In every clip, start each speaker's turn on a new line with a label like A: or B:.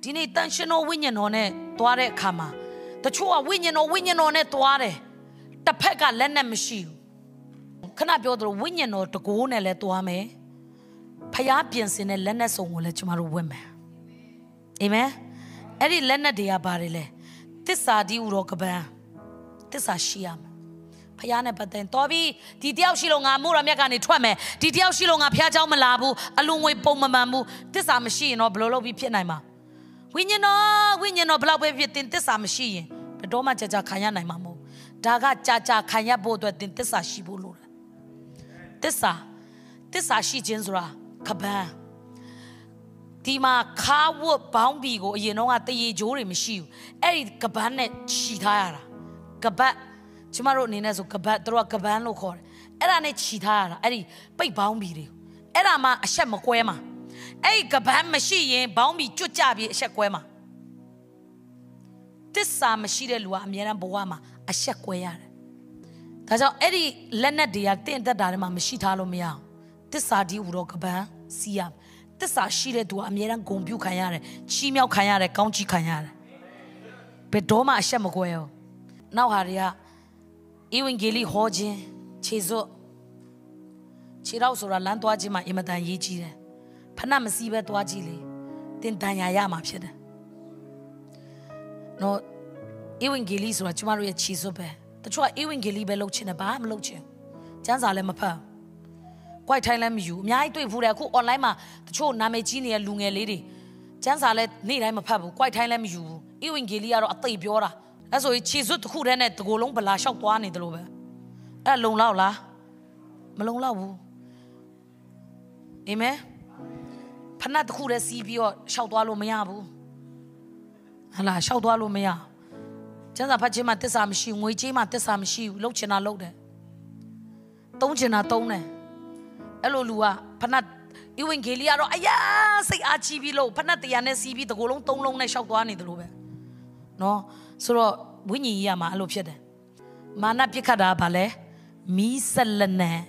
A: ဒီနေ့တန်ရှင်တော်ဝိညာဉ်တော်နဲ့တွားတဲ့အခါမှာတချို့ကဝိညာဉ်တော်နဲ့တွားတယ်တစ်ဖက်ကလက်နဲ့မရှိဘူးခဏပြောသလိုဝိညာဉ်တော်တကိုးနဲ့လည်းတွားမယ်ဖျားပြင်ဆင်တဲ့လက်နဲ့စုံကိုလည်းကျမတို့ဝတ်မယ်အာမင်အဲ့ဒီလက်နဲ့တွေကဘာတွေလဲသစ္စာဒီဥရောကပန်းသစ္စာရှိရမယ်ဖျားနဲ့ပတ်သက်တော်ပြီဒီတယောက်ရှိလို့ငါမို့ရမြတ်ကနေထွက်မယ်ဒီတယောက်ရှိလို့ငါဖျားเจ้าမလာဘူးအလူငွေပုံမမှန်ဘူးသစ္စာမရှိရင်တော့ဘယ်လိုလုပ်ပြီးဖြစ်နိုင်မှာဝိညာဉ်တော်ဘယ်လောက်ပဲဖြစ်တင်သစ္စာမရှိရင်ဘယ်တော့မှကြာခံရနိုင်မှာမဟုတ်ဒါကကြာခံရဖို့အတွက်တင်သစ္စာရှိဖို့လိုတယ်သစ္စာရှိခြင်းဆိုတာကပန်းဒီမှာခါဝတ်ဘောင်းဘီကိုအရင်တော့ကတရေကြိုးတွေမရှိဘူးအဲ့ဒီကပန်းနဲ့ခြီထားရတာကပတ်ကျမတို့အနေနဲ့ဆိုကပတ်တို့ကကပန်းလို့ခေါ်တယ်အဲ့ဒါနဲ့ခြီထားရတာအဲ့ဒီပိတ်ဘောင်းဘီတွေအဲ့ဒါမှအဆက်မကွဲမှာအဲ့ဒီကပန်းမရှိရင်ဘောင်းဘီကျွတ်ကြပြီးအဆက်ကွဲမှာသစ္စာမရှိတဲ့လူကအမြဲတမ်းဘဝမှာအဆက်ကွဲရတယ်ဒါကြောင့်အဲ့ဒီလက်နက်တွေကတင့်တက်တာတွေမှာမရှိထားလို့မရအောင်သစ္စာဒီဟူတော့ကပန်းစီးရသစ္စာရှိတဲ့သူကအမြဲတမ်းဂုဏ်ပြုခံရတယ်ချီးမြှောက်ခံရတယ်ကောင်းချီးခံရတယ်ဘယ်တော့မှအဆက်မကွဲဘူးနောက်ဟာတွေကဧဝံဂေလိဟောခြင်းခြေစွပ်ခြေတော့ဆိုတာလမ်းသွားခြင်းမှာအင်မတန်ရေးကြီးတယ်ဖဏမစီးပဲသွားကြည့်လေတင်တန်ရာရမှာဖြစ်တယ်နော်ဧဝံဂေလိဆိုတာကျမတို့ရဲ့ခြေစွပ်ပဲတချို့ကဧဝံဂေလိပဲလုပ်ချင်တယ်ဘာမှမလုပ်ချင်ကျမ်းစာလည်းမဖတ်ကွိုက်ထိုင်းလည်းမယူအများကြီးတွေ့ဘူးတယ်အခု online မှာတချို့နာမည်ကြီးနေတဲ့လူငယ်လေးတွေကျမ်းစာလည်းနေ့တိုင်းမဖတ်ဘူးကွိုက်ထိုင်းလည်းမယူဘူးဧဝံဂေလိကတော့အသိပြောတာအဲ့ဆိုခြေစွပ်တစ်ခုတည်းနဲ့တကိုယ်လုံးဗလာလျှောက်သွားနေတယ်လို့ပဲအဲ့လုံလောက်လားမလုံလောက်ဘူးအာမင်ဖဏတစ်ခုတည်းစီးပြီးတော့လျှောက်သွားလို့မရဘူးဟလာလျှောက်သွားလို့မရကျန်းစာဖတ်ခြင်းမှာသစ္စာမရှိငွေကြေးမှာသစ္စာမရှိဘူးလှုပ်ချင်တာလှုပ်တယ်သုံးချင်တာသုံးတယ်အဲ့လိုလူကဖဏဧဝံဂေလိကတော့အယားစိတ်အားကြီးပြီးလို့ဖဏတရားနဲ့စီးပြီးတကိုယ်လုံးသုံးလုံးနဲ့လျှောက်သွားနေတယ်လို့ပဲနော်ဆိုတော့ဝိညာဉ်ကြီးရမှာအဲ့လိုဖြစ်တယ်မာနပြစ်ခတ်တာဗာလဲမီးဆက်လက်နဲ့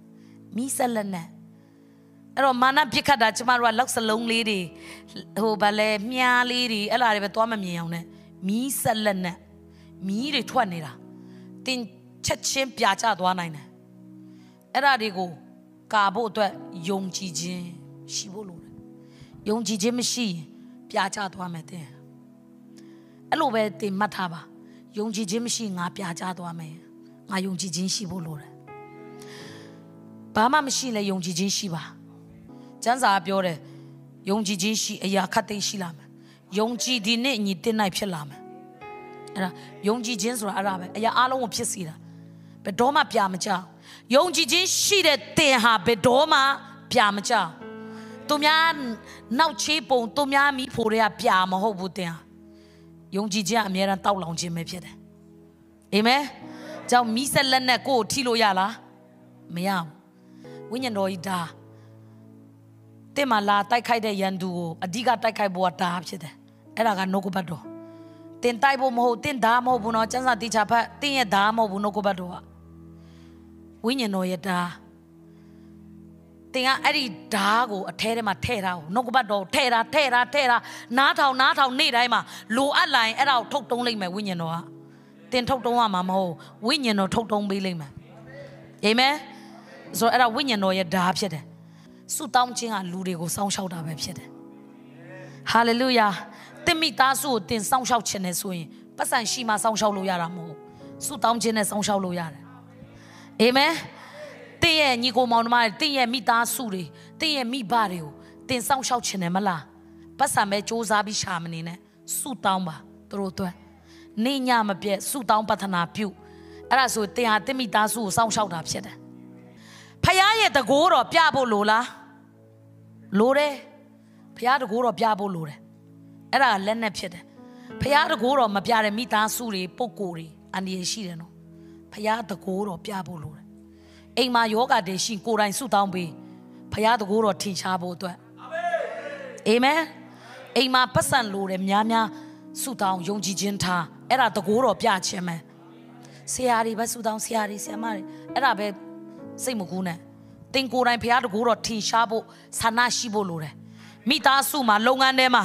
A: အဲ့တော့မာနပြစ်ခတ်တာကျမတို့ကလောက်စလုံးလေးတွေဟိုဗာလဲမြားလေးတွေအဲ့လာတွေပဲသွားမမြင်အောင်နဲ့မီးဆက်လက်နဲ့မီးတွေထွက်နေတာတင်ချက်ချင်းပြာကျသွားနိုင်တယ်အဲ့ဒါတွေကိုကာဖို့အတွက်ယုံကြည်ခြင်းရှိဖို့လိုတယ်ယုံကြည်ခြင်းမရှိရင်ပြာကျသွားမယ်တဲ့အဲ့လိုပဲတင်မှတ်ထားပါယုံကြည်ခြင်းမရှိငါပြာကျသွားမယ်ငါယုံကြည်ခြင်းရှိဖို့လိုတယ်ဘာမှမရှိလဲယုံကြည်ခြင်းရှိပါကျမ်းစာပြောတယ်ယုံကြည်ခြင်းရှိအရာခတ်သိမ်းရှိလာမယ်ယုံကြည်ဒီနေ့ညီတင်နိုင်ဖြစ်လာမယ်အဲ့ဒါယုံကြည်ခြင်းဆိုတာအဲ့ဒါပဲအရာအလုံးကိုဖြစ်စေတာဘယ်တော့မှပြာမကျယုံကြည်ခြင်းရှိတဲ့တင်ဟာဘယ်တော့မှပြာမကျသူများနောက်ချေးပုံသူများမိဖို့တွေကပြာမဟုတ်ဘူးတင်ဟာယုံကြည်ခြင်းအမြဲတမ်းတောက်လောင်ခြင်းပဲဖြစ်တယ်အာမင်ကြောင့်မိဆက်လက်နဲ့ကိုယ်ထိလို့ရလားမရဘူးဝိညာဉ်တော်ကြီးဒါတင်မလာတိုက်ခိုက်တဲ့ရန်သူကိုအဓိကတိုက်ခိုက်ဖို့ကဒါဖြစ်တယ်အဲ့ဒါကနှုတ်ကပတ်တော်တင်တိုက်ဖို့မဟုတ်တင်ဓာမဟုတ်ဘူးနော်ကျမ်းစာတိချာဖတ်တင်ရဲ့ဓာမဟုတ်ဘူးနှုတ်ကပတ်တော်ကဝိညာဉ်တော်ရဲ့ဓာတင်ကအဲ့ဒီဓာကိုအထဲထဲမှာထည့်ထားအောင်နှုတ်ကပတ်တော်ထည့်တာနားထောင်နေ့တိုင်းမှာလိုအပ်လာရင်အဲ့ဒါကိုထုတ်တုံးလိုက်မယ်ဝိညာဉ်တော်ကတင်ထုတ်တုံးရမှာမဟုတ်ဝိညာဉ်တော်ထုတ်တုံးပေးလိုက်မယ်အာမင်ဆိုတော့အဲ့ဒါဝိညာဉ်တော်ရဲ့ဓာဖြစ်တယ်ဆုတောင်းခြင်းကလူတွေကိုစောင့်ရှောက်တာပဲဖြစ်တယ်ဟာလေလုယာတင်မိသားစုကိုတင်စောင့်ရှောက်ခြင်းနဲ့ဆိုရင်ပတ်စံရှိမှစောင့်ရှောက်လို့ရတာမဟုတ်ဆုတောင်းခြင်းနဲ့စောင့်ရှောက်လို့ရတယ်အာမင်တင်ရဲ့ညီကိုမောင်နှမတွေတင်ရဲ့မိသားစုတွေတင်ရဲ့မိဘတွေကိုတင်စောင့်ရှောက်ခြင်းနဲ့မလားပတ်စံပဲစူးစမ်းပြီးရှာမနေနဲ့ဆုတောင်းပါသူတို့အတွက်နေညမပြတ်ဆုတောင်းပတ္ထနာပြုအဲ့ဒါဆိုတင်ဟာတင်မိသားစုကိုစောင့်ရှောက်တာဖြစ်တယ်ဖခင်ရဲ့တကိုးတော်ပြဖို့လိုလားလိုတယ်ဖခင်တကိုးတော်ပြဖို့လိုတယ်အဲ့ဒါလက်နဲ့ဖြစ်တယ်ဖခင်တကိုးတော်မပြတဲ့မိသားစုတွေပုဂ္ဂိုလ်တွေအန္တရာယ်ရှိတယ်နော်ဖခင်တကိုးတော်ပြဖို့လိုတယ်အိမ်မှာယောဂတွေရှိကိုယ်တိုင်ဆုတောင်းပေးဖခင်တကိုးတော်ထင်ရှားဖို့အတွက်အာမင်အိမ်မှာပတ်စံလိုတယ်များဆုတောင်းယုံကြည်ခြင်းထားအဲ့ဒါတကိုးတော်ပြခြင်းပဲဆရာတွေပဲဆုတောင်းဆရာတွေဆရာမတွေအဲ့ဒါပဲစိတ်မကူးနဲ့တင်ကိုယ်တိုင်ဖခင်တကိုးတော်ထင်ရှားဖို့ဆန္ဒရှိဖို့လိုတယ်မိသားစုမှာလုပ်ငန်းထဲမှာ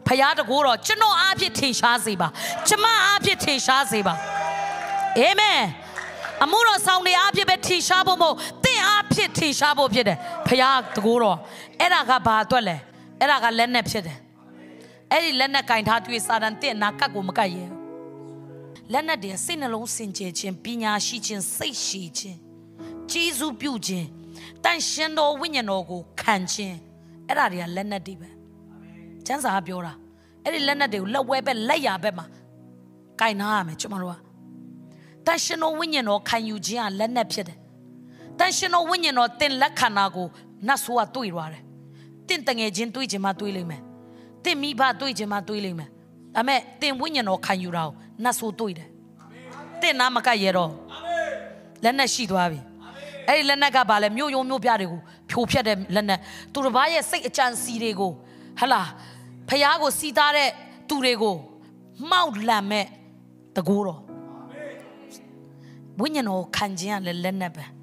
A: ဖယားတကိုးတော်ကျွန်တော်အားဖြင့်ထင်ရှားစေပါကျမအားဖြင့်ထင်ရှားစေပါအာမင်အမှုတော်ဆောင်တွေအားဖြင့်ပဲထင်ရှားဖို့မဟုတ်သင်အားဖြင့်ထင်ရှားဖို့ဖြစ်တယ်ဖယားတကိုးတော်အဲ့ဒါကဘာအတွက်လဲအဲ့ဒါကလက်နဲ့ဖြစ်တယ်အဲ့ဒီလက်နဲ့ကင်ထားတွေ့စာတန်တဲ့နာကတ်ကိုမကတ်ရဲလက်နဲ့တည်းစိတ်နှလုံးစင်ကြယ်ခြင်းပညာရှိခြင်းစိတ်ရှိခြင်းကျေးဇူးပြုခြင်းတန်ရှင်တော်ဝိညာဉ်တော်ကိုခံခြင်းအဲ့ဒါတွေကလက်နဲ့တည်းပဲကျမ်းစာပြောတာအဲ့ဒီလက်နဲ့တွေကိုလက်ဝဲပဲလက်ရဘက်မှာကင်ထားရမယ်ကျွန်တော်တို့ကတန်ရှင်တော်ဝိညာဉ်တော်ခံယူခြင်းကလက်နဲ့ဖြစ်တယ်တန်ရှင်တော်ဝိညာဉ်တော်တင်လက်ခန္ဓာကိုနတ်ဆိုးကတွေ့သွားတယ်တင့်တငယ်ချင်းတွေ့ခြင်းမှတွေ့လိမ့်မယ်တင့်မိဘတွေ့ခြင်းမှတွေ့လိမ့်မယ်ဒါပေမဲ့တင်ဝိညာဉ်တော်ခံယူတာကိုနတ်ဆိုးတွေ့တယ်တင့်နာမကရတော့လက်နဲ့ရှိသွားပြီအဲ့ဒီလက်နက်ကဘာလဲမြို့ယုံမြို့ပြတွေကိုဖြိုဖျက်တဲ့လက်နက်သူတစ်ပါးရဲ့စိတ်အကြံစီတွေကိုဟလာဖျားကိုစီးသားတဲ့သူတွေကိုမှောက်လန့်မဲ့တကူတော်ဝိညာဉ်တော်ခံခြင်းကလည်းလက်နက်ပဲ